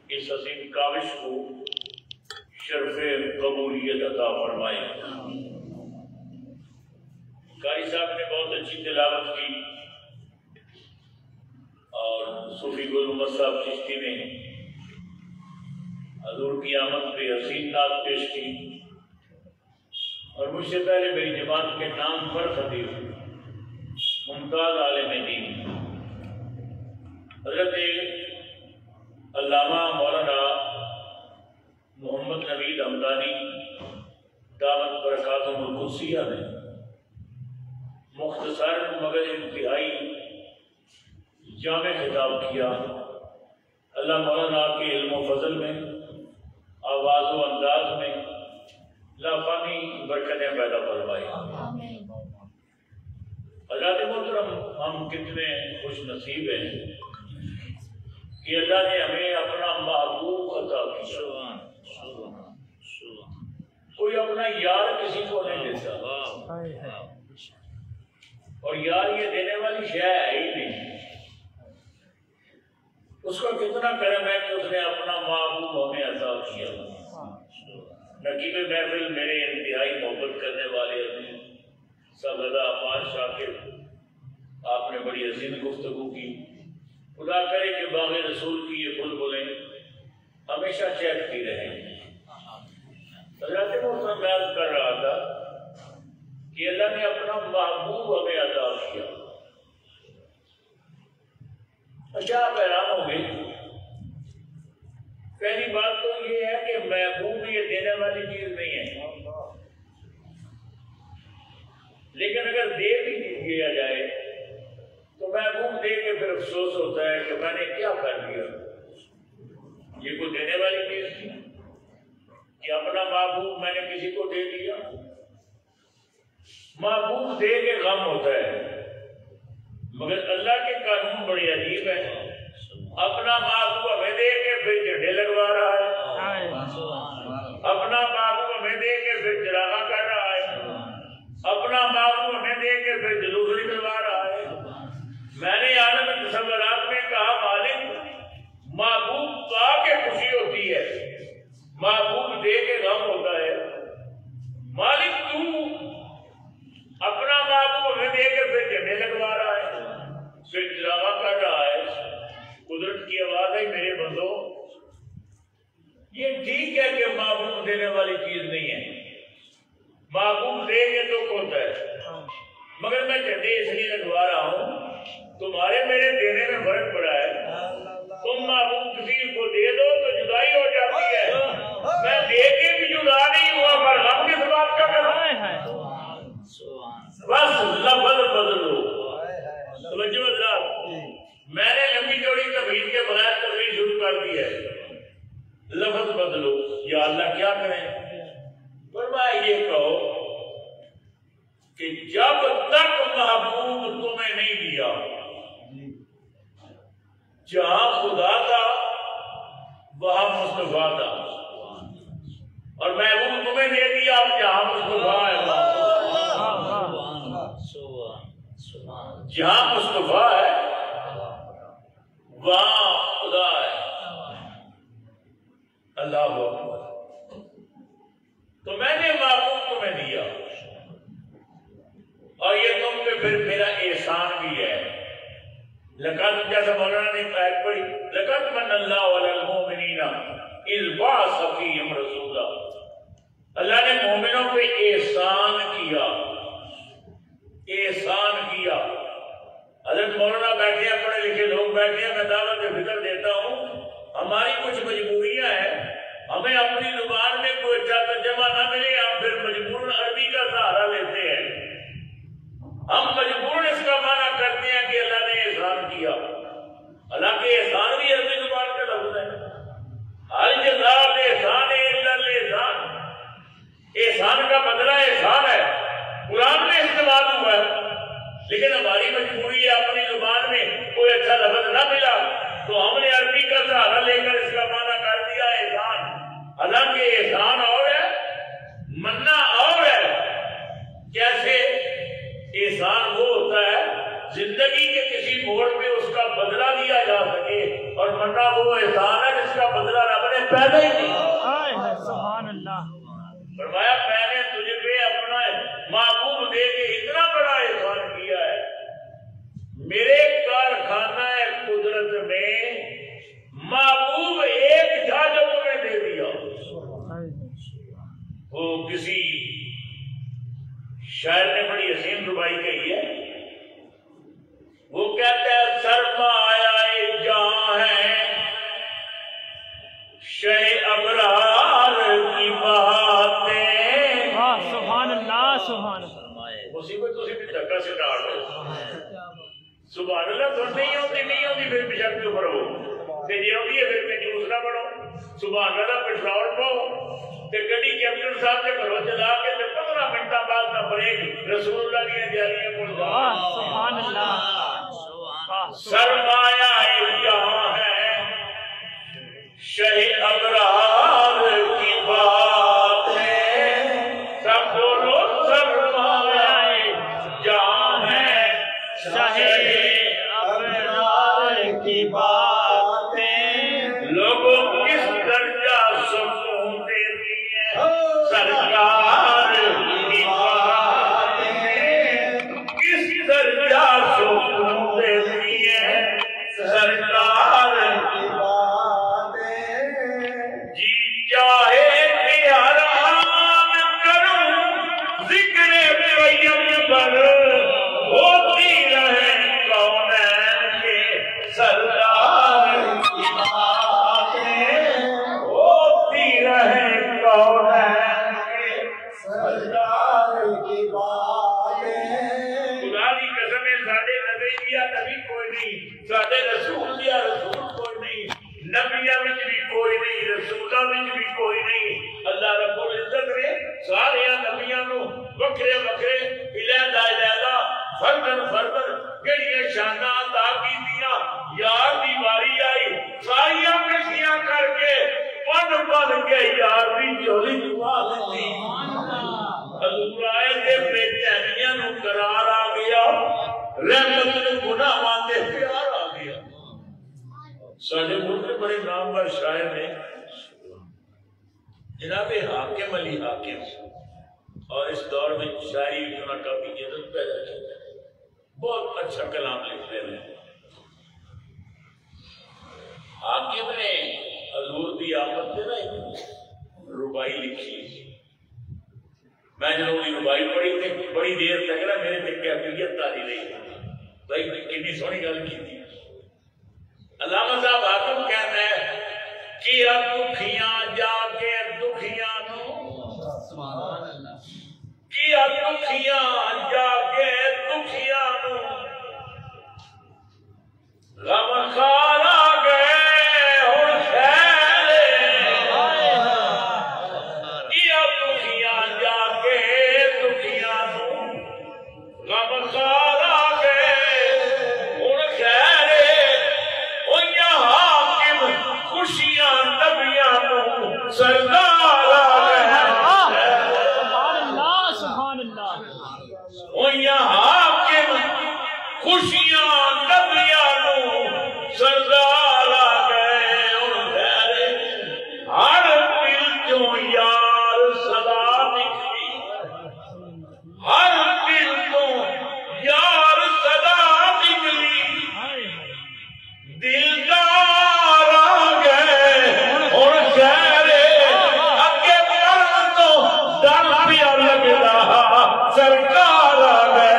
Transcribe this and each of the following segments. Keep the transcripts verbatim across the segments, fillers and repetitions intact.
اس عظیم کاوش کو شرف قبولیت عطا فرمائے۔ قاری صاحب نے بہت اچھی تلاوت کی اور صوفی گل محمد صاحب چشتی نے حضور کی آمد پہ حسین نعت پیش کی، اور مجھ سے پہلے میری جماعت کے نام پر خطیب ممتاز عالم دین حضرت علامہ مولانا محمد نوید حمدانی دامت برکاتہم القدسیہ نے مختصر مگر انتہائی جامع خطاب کیا۔ اللہ مولانا کے علم و فضل میں، آواز و انداز میں لافانی برکتیں پیدا فرمائے۔ حضرات محترم، ہم کتنے خوش نصیب ہیں کہ اللہ نے ہمیں اپنا محبوب عطا کیا۔ کوئی اپنا یار کسی کو نہیں دیتا، اور یار یہ دینے والی شے ہے ہی نہیں۔ اس کا کتنا کرم ہے کہ اس نے اپنا محبوب ہمیں عطا کیا۔ نقیب محفل میرے انتہائی محبت کرنے والے سرزدہ عمار شاکر، آپ نے بڑی عظیم گفتگو کی۔ خدا کرے کہ باغ رسول کی یہ بلبلیں ہمیشہ چہکتی رہیں۔ حضرت محترم میں عرض کر رہا تھا کہ اللہ نے اپنا محبوب ہمیں عطا کیا۔ اچھا، آپ حیران ہوں گے، پہلی بات تو یہ ہے کہ محبوب یہ دینے والی چیز نہیں ہے، لیکن اگر دے بھی دیا جائے تو محبوب دے کے پھر افسوس ہوتا ہے کہ میں نے کیا کر دیا۔ یہ کوئی دینے والی چیز تھی کہ اپنا محبوب میں نے کسی کو دے دیا؟ محبوب دے کے غم ہوتا ہے، مگر اللہ کے قانون بڑی عجیب ہے۔ اپنا محبوب ہمیں دے کے پھر جھنڈے لگوا رہا ہے، اپنا محبوب ہمیں دے کے پھر چراغاں کر رہا ہے، اپنا محبوب ہمیں دے کے پھر جلوس نکلوا رہا ہے۔ میں نے عالم تصورات میں کہا، مالک محبوب پا کے خوشی ہوتی ہے، محبوب دے کے غم ہوتا ہے۔ مالک تو اپنا محبوب ہمیں دے کے پھر جھنڈے لگوا رہا ہے، پھر چراغاں کر رہا ہے۔ قدرت کی آواز ہے میرے بندو، یہ ٹھیک ہے کہ محبوب دینے والی چیز نہیں ہے، محبوب دے کے دکھ ہوتا ہے، مگر میں جھنڈے اس لیے لگوا رہا ہوں، تمہارے میرے دینے میں فرق پڑا ہے۔ تم محبوب کسی کو دے دو تو جدائی ہو جاتی ہے، میں دے کے بھی جدا نہیں ہوا، پر غم کس بات کا کروں؟ بس لفظ بدلو۔ توجہ حضرات، میں نے لمبی چوڑی تقریر کے بغیر تقریر شروع کر دی ہے۔ لفظ بدلو، یا اللہ کیا کریں؟ فرمایا یہ کہو کہ جب تک محبوب تمہیں نہیں دیا، جہاں خدا تھا وہاں مصطفیٰ تھا، اور محبوب تمہیں دے دیا جہاں مصطفیٰ ہے، جہاں مصطفیٰ ہے وہاں خدا ہے۔ اللہ اکبر۔ تو میں نے محبوب تمہیں دیا، اور یہ تم پہ پھر میرا احسان بھی ہے۔ لقد، جیسا مولانا نے آیت پڑھی، لقد من اللہ علی المؤمنین اذ بعث فیہم رسولا، اللہ نے مومنوں پہ احسان کیا، احسان کیا۔ حضرت مولانا بیٹھے ہیں، پڑھے لکھے لوگ بیٹھے ہیں، میں دعوت فکر دیتا ہوں، ہماری کچھ مجبوریاں ہیں، ہمیں اپنی زبان میں کوئی اچھا ترجمہ نہ ملے، ہم پھر مجبور عربی کا سہارا لیتے ہیں، ہم مجبور اس کا معنی کرتے ہیں کہ اللہ نے احسان کیا، حالانکہ احسان بھی عربی زبان کا لفظ ہے۔ حل جزاء الاحسان الا الاحسان، احسان کا بدلہ احسان ہے، قرآن میں استعمال ہوا ہے، لیکن ہماری مجبوری ہے، اپنی زبان میں کوئی اچھا لفظ نہ ملا تو ہم نے عربی کا سہارا لے کر اس کا معنی کر دیا احسان، حالانکہ احسان اور ہے، مننا اور ہے۔ کیسے؟ احسان وہ ہوتا ہے زندگی کے کسی موڑ پہ اس کا بدلہ لیا جا سکے اور تمنا وہ احسان ہے جس کا بدلہ رب نے پیدا ہی نہیں. سبحان اللہ. فرمایا میں نے تجھے پہ اپنا محبوب دے کے اتنا بڑا احسان کیا ہے. میرے کارخانہ قدرت میں محبوب ایک تھا جو تمہیں دے دیا. وہ کسی شاعر نے بڑی حسین ربائی کہی ہے. وہ کہتا ہے سرمایہ جہاں ہے شہ ابرار کی باتیں. سبحان اللہ سبحان اللہ. مصیبت تو صرف دھکا سے ڈال دو. سبحان اللہ تو نہیں ہوتی نہیں ہوتی پھر بشک تو بڑھو تے جی ہوتی ہے پھر میں جوس نہ بڑھو. سبحان اللہ پٹرول پاؤ تے گڈی کیپٹن صاحب کے گھروں چلا کے تے پندرہ منٹاں بعد نہ بریک رسول اللہ کی جاریاں کول جا. سبحان اللہ. سرمایہ جہاں ہے شہ ابرار کی باتیں. سب بولو سرمایہ جہاں ہے شہ ابرار کی باتیں. لوگوں کس درجہ سکون دیتی ہے سرکار کی باتیں. کس درجہ سکون دیتی ہے سرکار کی باتیں. جی چاہے کہ حرام کروں ذکر قیم پر ہوتی رہے کونین کے سردار کی باتیں. ہوتی رہے کونین کے سردار کی باتیں. خدا دی قسم ہے ساڈے نبی دیا نبی کوئی نہیں, ساڈے رسول دیا رسول کوئی نہیں, نبیاں وچ بھی کوئی نہیں, رسولاں وچ بھی کوئی نہیں. اللہ رب العزت نے سارے نبیاں نو وکھرے وکھرے علیحدہ علیحدہ فردن فردن کہڑیاں شاناں عطا کیتیاں. یار دی واری آئی ساریاں کشیاں کر کے پن پن کے یار دی جولی چوا لیتی. حضور آئے تے بے چینیاں نو قرار آ گیا, رحمت نو گناہاں تے پیار آ گیا. ساڈے ملک میں بڑے نامور شاعر نے جناب حاکم علی حاکم, اور اس دور میں شاعری اتنا کافی عزت پیدا کی ہے. بہت اچھا کلام لکھتے ہیں. حاکم نے حضور دی آمد سے نا ایک ربائی لکھی. میں جب وہ ربائی پڑھی تھی بڑی دیر تک نا میرے تک کیفیت تاری رہی. بھائی کتنی سونی گل کی تھی. علامہ صاحب حاکم کہتا ہے کیا دکھیاں جا کے دکھیاں نو, کیا دکھیاں جا کے دکھیاں نو غم خار آ گئے ہن خیر. کیا دکھیاں جا کے دکھیاں نو غم خار آ گئے ہن خیر. او یہاں حاکم خوشیاں نبیاں نو سردار آ گئے. حاکم خوشیاں نبیاں نو سردار آ گئے. ہر دل چوں یار صدا نکلی, ہر دل چوں یار صدا نکلی. دلدار آ گئے اور خیر اگے کرن تو ڈر پیا لگدا سرکار آ گئے.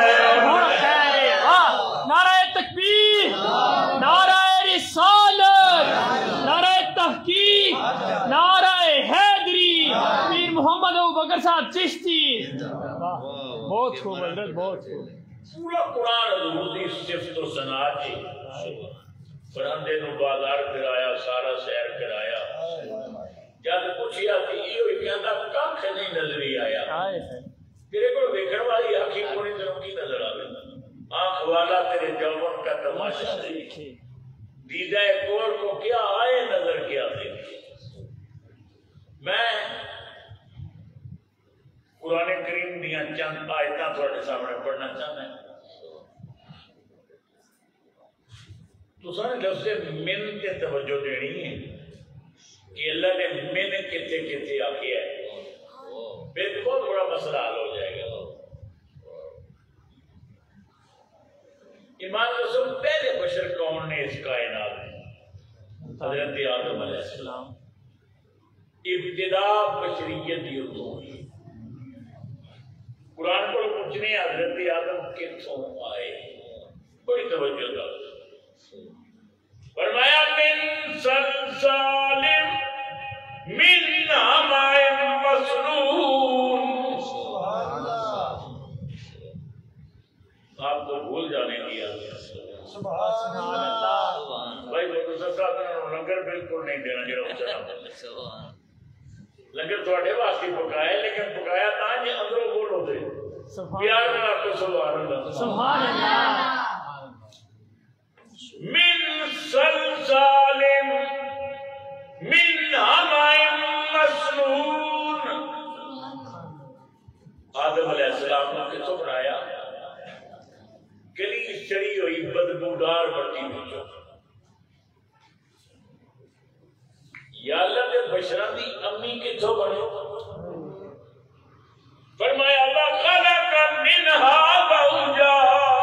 صاحب چشتی بہت خوب حضرت بہت خوب. پورا قرآن حضور دی صفت و ثنا جی. پراندے نو بازار کرایا سارا سیر کرایا. جد پوچھیا کہ یہ کہندا ککھ نہیں نظر ہی آیا. تیرے کو دیکھن والی آنکھیں کوئی طرف کی نظر آوے. آنکھ والا تیرے جوبن کا تماشا دیکھے. دیدہ کور کو کیا آئے نظر کیا دیکھے. میں قرآن کریم دیاں چند آیتاں تھوڑے سامنے پڑھنا چاہتا ہوں. تو سارے لفظ من کے توجہ دینی ہے کہ اللہ نے من کتے کتے آکے ہے پھر بہت بڑا مسئلہ حل ہو جائے گا. ایمان رسول پہلے بشر کون نے اس کائنات میں؟ حضرت آدم علیہ السلام. ابتدا بشریت دی اتوں ہوئی. قرآن کو پوچھنے حضرت آدم کتوں آئے؟ بڑی توجہ دا. فرمایا من سلسال من حمأ مسنون. آپ کو بھول جانے دیا. سبحان اللہ. بھائی وہ تو لنگر بالکل نہیں دینا جڑا لنگر تھوڑے واسطے پکایا لیکن پکایا تھا جی اندروں بول ہوتے پیار میں آپ کو سبحان اللہ. سبحان اللہ. من سلسال من حمأ مسنون. آدم علیہ السلام نے کتوں بنایا؟ گلی چڑی ہوئی بدبودار مٹی وچوں. یا اللہ دے بشراں دی امی کتوں بنے؟ فرمایا وَخَلَقَ مِنْهَا زَوْجَهَا.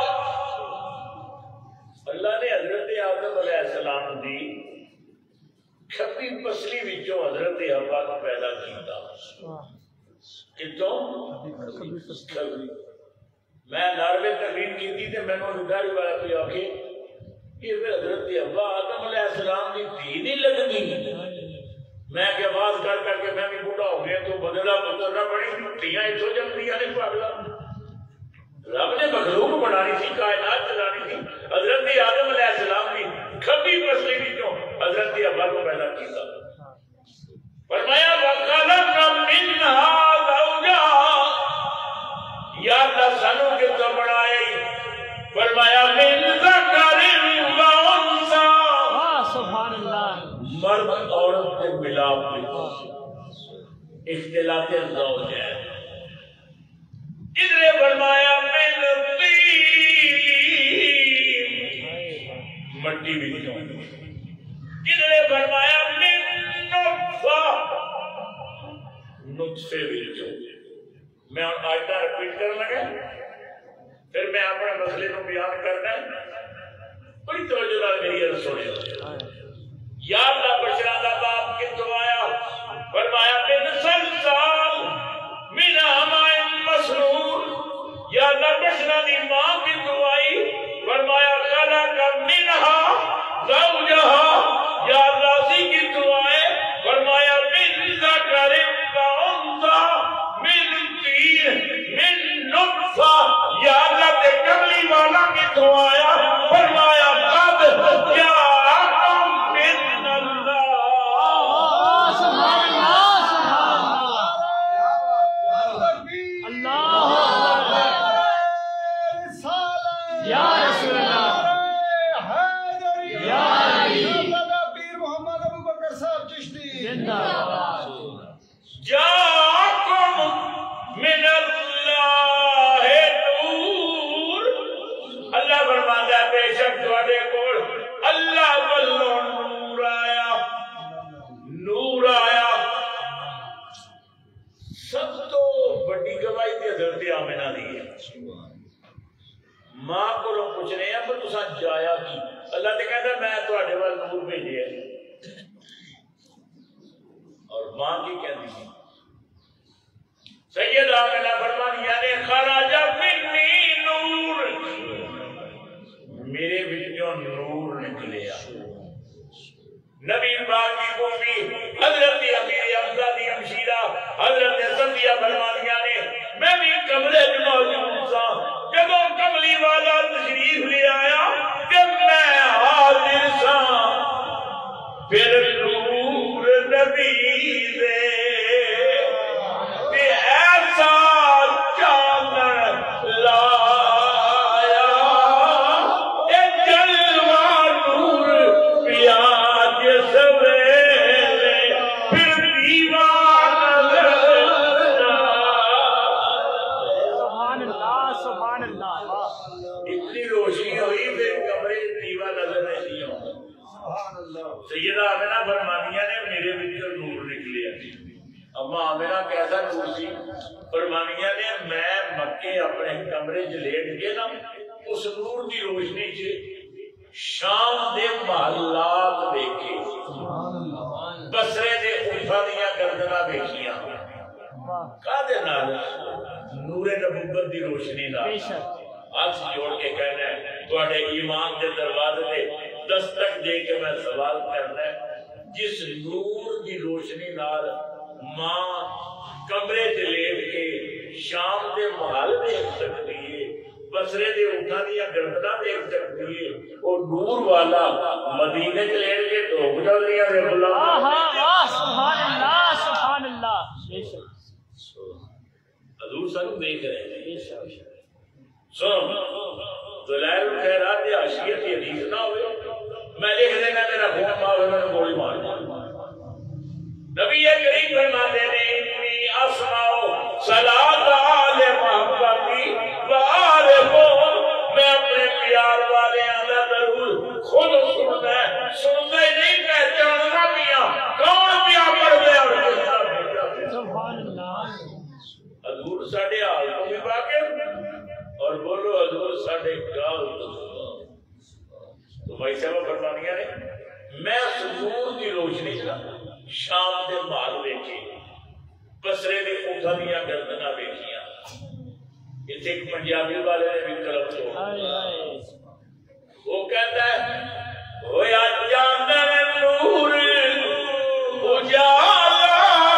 اللہ نے حضرت آدم علیہ السلام دی کھبی پسلی وچوں حضرت حوا کو پیدا کیتا. کتوں؟ کھبی. میں ناروے تقریر کی تھی تے میں نے داڑھی والا کوئی آکھے یہ حضرت حوا آدم علیہ السلام دی دھی نہیں لگدی. میں کہ آواز کر کر کے میں بھی بوڑھا ہو گیا تو بدلا پتر بڑی دھیاں اتوں جمدیاں نے پاگلا. رب نے مخلوق بنانی تھی کائنات چلانی تھی. حضرت آدم علیہ السلام کی کھبی پسلی وچوں حضرت حوا کو پیدا کیتا. فرمایا وَخَلَقَ مِنْهَا زَوْجَهَا. یا اللہ سانو کتوں بنائے؟ فرمایا من ذکر و انثى. سبحان اللہ. مرد عورت کے ملاپ میں اختلاط زوج ہے. ادھر فرمایا من طین مٹی وچوں. ادھر فرمایا من نطفہ نطفے وچوں. میں آیتاں رپیٹ کرنے لگا پھر میں اپنے مسئلے کو بیان کرنا بڑی توجہ نال میری عرض سنو. یا اللہ بشراں دا باپ کتوں آیا؟ فرمایا من سلسال من حمأ مسنون. یا اللہ بشراں دی ماں کتوں آئی؟ فرمایا خلق منها زوجها. یا اللہ سی کتوں آئے؟ فرمایا من ذکر و انثى من طین من نطفہ. یا اللہ تے کملی والا کتوں آیا؟ فرمایا قد جاءکم من اللہ. سبحان اللہ. اللہ یا رسول اللہ یا علی پیر محمد ابو بکر صاحب چشتی زندہ باد. جاءکم من اللہ نور. اللہ فرماتا ہے بے شک تواڈے کول اللہ والوں نور آیا. نور آیا. سب تو بڑی گواہی تے حضرت آمنہ دی ہے. ماں کو پوچھنے ہیں پر تساں جایا کی؟ اللہ تے کہندا میں تواڈے وال نور بھیجیا. اور ماں کی کہندی سی سید آمنہ فرمانی یعنی خراج منی نور. میرے وچوں نور نکلیا. نبی پاک کی کوفی حضرت امیر حمزہ دی ہمشیرہ حضرت صفیہ فرمانیاں نے میں بھی کمرے میں موجود تھا جب کملی والا تشریف لے آیا کہ میں حاضر تھا. پھر نور نبی دے کہ ایسا چاند لایا اے جلوہ نور پیا جس ویلے پھر دیوان سبحان اللہ. سبحان اللہ. اتنی روشنی ہوئی پھر کمرے دیوا نظر نہیں. فرمانیاں نے میرے وچوں نور نکلیا اما میرا کیسا نور سی فرمانیاں نے میں مکے اپنے کمرے چ لیٹ کے نا اس نور دی روشنی چ شام دے محلات دیکھے بصرے دے اونٹاں دیاں گردناں دیکھیاں کادے نال نور نبوت دی روشنی نال ہاتھ جوڑ کے کہنا ہے تواڈے ایمان دے دروازے تے دستک دے کے میں سوال کرنا ہے جس نور دی روشنی نال ماں کمرے تے لیٹ کے شام دے محل دیکھ سکتی ہے بصرے دے اونٹاں دیاں گردناں دیکھ سکتی ہے اور نور والا مدینے تے لیٹ کے دھوپ ڈال دیا ہے اللہ سبحان اللہ سبحان اللہ بے شک حضور سانو دیکھ رہے ہیں بے شک سنو دلائل الخیرات یا عشیت یہ حدیث نہ ہوئے میں لکھ دینا میرا خون ماں ہوئے میں نے گولی مار نبی کریم فرماتے ہیں انی اسماؤ صلاۃ آل محبتی و آل محب میں اپنے پیار والے آلہ درود خود سننا ہے سننا ہی نہیں پہچاننا پیا کون پیا پڑھ دے اور کس طرح بھیجا سبحان اللہ حضور ساڑھے آل کو بھی واقف اور بولو حضور ساڑھے گال تو بھائی صاحب فرمانیاں نے میں سنور دی روشنی کا شام دے مال دیکھے بصرے دے اونٹاں دیاں گردناں دیکھیاں اتنے ایک پنجابی والے نے بھی قلم توڑ وہ کہتا ہے ہویا چاندن نور اجالا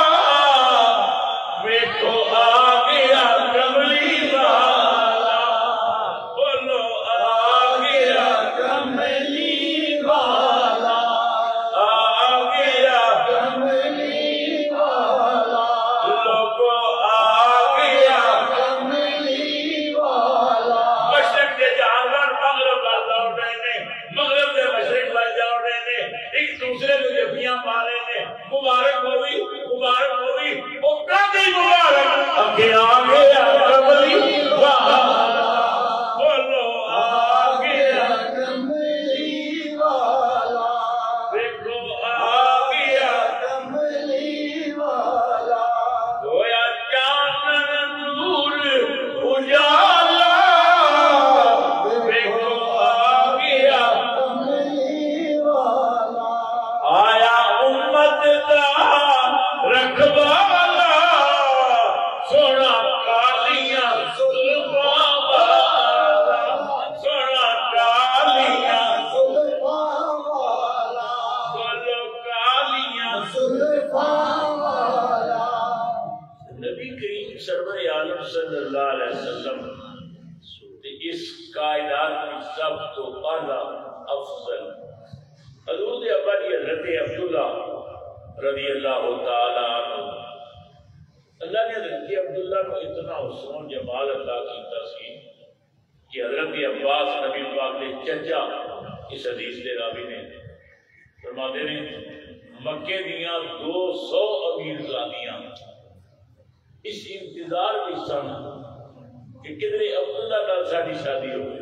ویکھو آ گیا کملی والا بولو آ گیا کملی والا آ گیا کملی والا لوگو آ گیا کملی والا مشرق کے جانور مغرب وال دوڑ رہے نے مغرب کے مشرق وال جا رہے نے ایک دوسرے کو جفیاں مارے نے مبارک ہوئی مبارک ہوئی وہ کبھی مبارک اگے آ گیا کملی والا بولو آ گیا کملی والا دیکھو آ گیا کملی والا ہویا چاندن نور اجالا دیکھو آ گیا کملی والا آیا امت دا رکھوالا سونا کالیاں زلفاں والا سونا کالیاں زلفاں والا بولو کالیاں زلفاں والا نبی کریم سرور عالم صلی اللہ علیہ وسلم اس کائنات میں سب تو اعلیٰ افضل حضور دے ابا جی حضرت عبداللہ رضی اللہ تعالی عنہ اللہ نے حضرت عبداللہ کو اتنا حسن و جمال عطا کیتا سی کہ حضرت عباس نبی پاک نے چچا اس حدیث دے راوی نے فرماتے ہیں مکے دیاں دو سو امیر زادیاں اس انتظار میں سن کہ کدھر عبداللہ نال ساری شادی ہو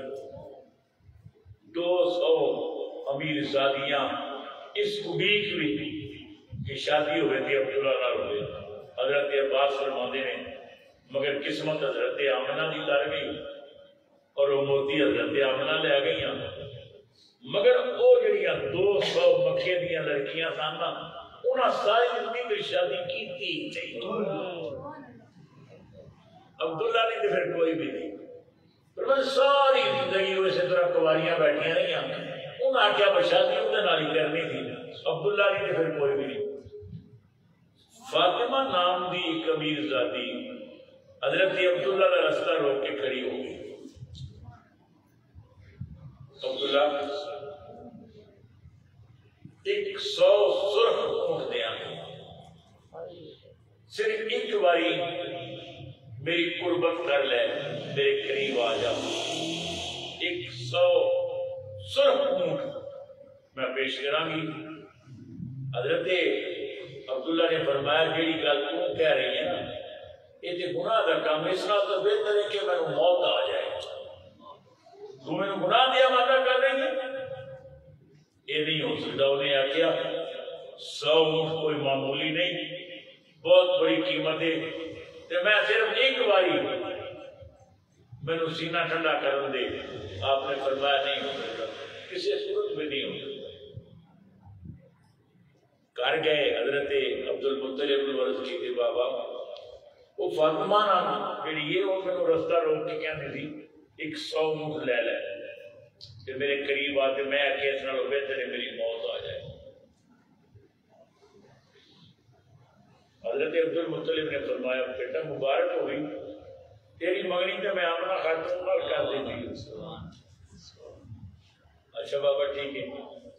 دو سو امیر زادیاں اس امید میں کہ شادی ہوئے تھی عبداللہ نال ہوئے حضرت عباس فرماتے ہیں مگر قسمت حضرت آمنہ دی لڑ گئی اور وہ موتی حضرت آمنہ لے گئیاں مگر وہ جڑیاں دو سو مکے دیاں لڑکیاں سن انہاں ساری زندگی میں شادی کی تھی چاہیے عبداللہ نے تو پھر کوئی بھی نہیں پر ساری زندگی وہ اسی طرح کواریاں بیٹھیاں رہی انہوں نے کیا شادی انہیں نال ہی کرنی تھی عبداللہ نے تو پھر کوئی بھی نہیں فاطمہ نام دی ایک امیر ذاتی حضرت عبداللہ کا رستہ روک کے کھڑی ہو گئی عبداللہ ایک سو سرخ اونٹ دیا صرف ایک باری میری قربت کر لے میرے قریب آ جا ایک سو سرخ اونٹ میں پیش کراں گی حضرت عبداللہ نے فرمایا جیڑی گل تو کہہ رہی ہے نا یہ تے گناہ دا کام اس نال تو بہتر ہے کہ میں موت آ جائے تو میں گناہ دیا ماتا کر رہی ہے یہ نہیں ہو سکتا انہیں آخیا سو اونٹ کوئی معمولی نہیں، بہت بڑی قیمت ہے۔ تو میں صرف ایک باری میں نے سینہ ٹھنڈا کرن دے، آپ نے فرمایا نہیں ہو سکتا، کسی صورت میں نہیں ہو سکتا۔ کر گئے حضرت عبد المطلب الورث کی تھی بابا، وہ فاطمہ نام پھر یہ وہ میں رستہ روک کے کہنے تھی ایک سو اونٹ لے لے کہ میرے قریب آتے میں کیس نہ لو بہتر ہے میری موت آ جائے۔ حضرت عبد المطلب نے فرمایا بیٹا مبارک ہوئی تیری مگنی تو میں اپنا خاتون پر کر دی تھی۔ اچھا بابا ٹھیک ہے۔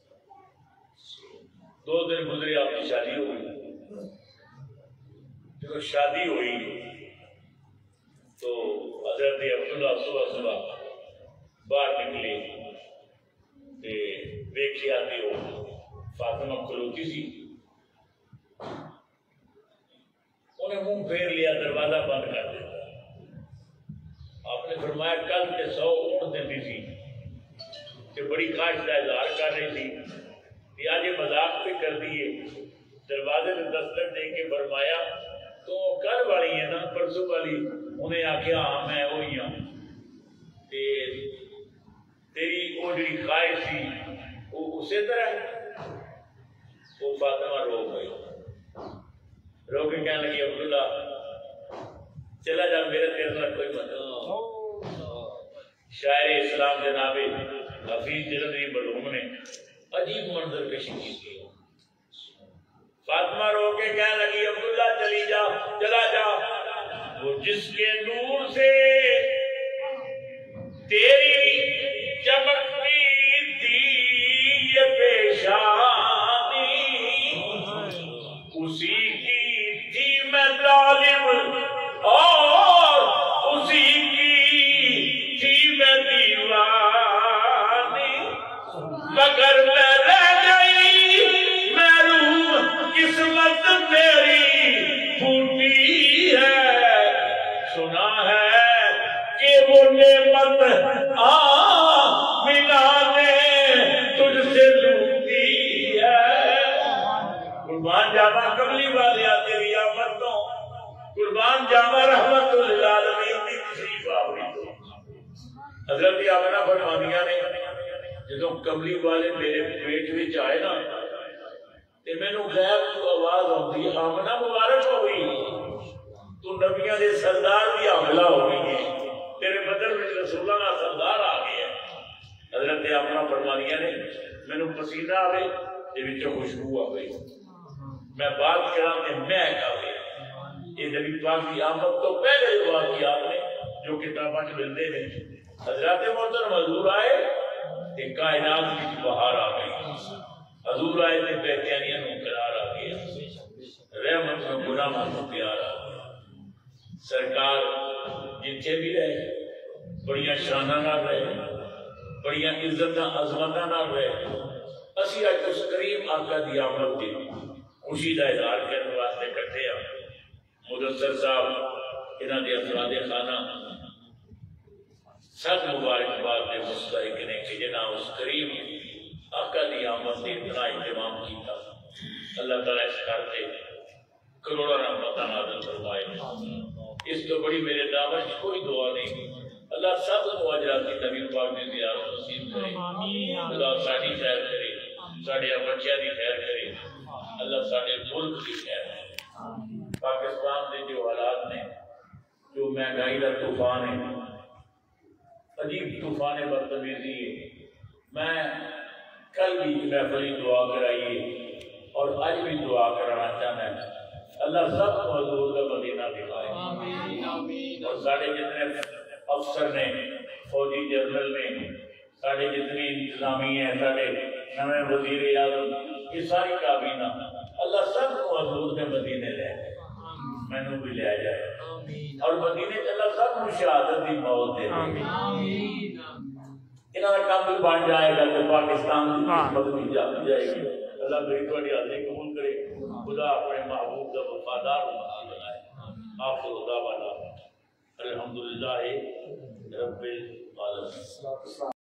دو دن گزرے آپ کی شادی ہو گئی۔ جب شادی ہوئی تو حضرت عبداللہ صبح صبح باہر نکلے تے ویکھی آتی ہو فاطمہ کھلوتی سی، انہیں منہ پھیر لیا، دروازہ بند کر دیا۔ آپ نے فرمایا کل کے سو اونٹ دیتی تھی کہ بڑی کاش کا اظہار کر رہی تھی کہ آج یہ مذاق بھی کر دیے، دروازے میں دستک دے کے فرمایا تو کل والی ہے نا پرسوں والی؟ انہیں آخیا ہاں میں وہی ہوں۔ تیری وہ جڑی خواہش تھی وہ اسی طرح؟ وہ فاطمہ رو گئی، رو کے کہنے لگی عبداللہ چلا جا، میرے تیرے ساتھ کوئی مطلب۔ شاعر اسلام جناب حفیظ جلندری مرحوم نے عجیب منظر کشی کی تھی۔ فاطمہ رو کے کہنے لگی عبداللہ چلی جا، چلا جا، وہ جس کے نور سے تیری چمکتی تھی یہ پیشانی، اسی کی تھی میں طالب اور اسی کی تھی میں دیوانی، مگر میں رہ گئی محروم، قسمت میری پھوٹی ہے، سنا ہے کہ وہ نعمت آمنہ نے تجھ سے لوٹی ہے۔ قربان جاوا کملی والے تیری آمدوں، قربان جاوا رحمت للعالمین دی تشریف آوری تو حضرت آمنہ فرمانیاں نے جدوں کملی والے میرے پیٹ وچ آئے نا تے مینوں غیب تو آواز آتی آمنہ مبارک ہو گئی، تو نبیاں دے سردار بھی حاملہ ہو گئی ہے، تیرے بدن میں رسول اللہ سردار آ گیا ہے۔ حضرت آمنہ فرمانیاں نے مینوں پسینہ آوے تے وچوں خوشبو آوے، میں بات کراں تے مہک آوے۔ یہ نبی پاک کی آمد تو پہلے واقعات نے جو کتاباں چ ملتے ہیں۔ حضرات محترم حضور آئے تے کائنات وچ بہار آ گئی، حضور آئے تے بے چینیاں نوں قرار آ گیا، رحمت نوں گناہاں نوں پیار آ گیا۔ سرکار جتھے بھی رہے بڑیاں شاناں نال رہے، بڑیاں عزتاں عظمتاں نال رہے۔ اسی اج اس کریم آقا دی آمد دی خوشی دا اظہار کرنے واسطے اکٹھے ہاں۔ مدثر صاحب انہاں دے افراد خانہ سب مبارکباد دے مستحق نے کہ جنہاں اس کریم آقا دی آمد نے اتنا اہتمام کیتا۔ اللہ تعالیٰ اس کرتے کروڑا رحمتاں نازل فرمائے۔ اس تو بڑی میرے دعوت کی کوئی دعا نہیں۔ اللہ سب کو اجرات کی نبی پاک دی زیارت نصیب کرے، اللہ ساڈی خیر کرے، ساڈے بچیاں دی خیر کرے، اللہ ساڈے ملک دی خیر کرے۔ پاکستان دے جو حالات نے، جو مہنگائی کا طوفان ہے، عجیب طوفان بدتمیزی ہے، میں کل بھی محفلی دعا کرائی ہے اور آج بھی دعا کرانا چاہنا ہے۔ اللہ سب کو حضور کا مدینہ دکھائے، اور سارے جتنے افسر نے، فوجی جنرل نے، سارے جتنی انتظامی ہیں، سارے نئے وزیر اعظم، یہ ساری کابینہ اللہ سب کو حضور کے مدینے لے جائے، میں نے بھی لے جائے، اور مدینے سے اللہ سب کو شہادت کی موت دے دے۔ انہاں کا کام بھی بن جائے گا کہ پاکستان کی خدمت بھی جائے گی۔ اللہ میری تھوڑی حاضری قبول کرے، خدا اپنے محبوب کا وفادار امتی بنائے۔ آخر دعوانا الحمدللہ رب العالمین۔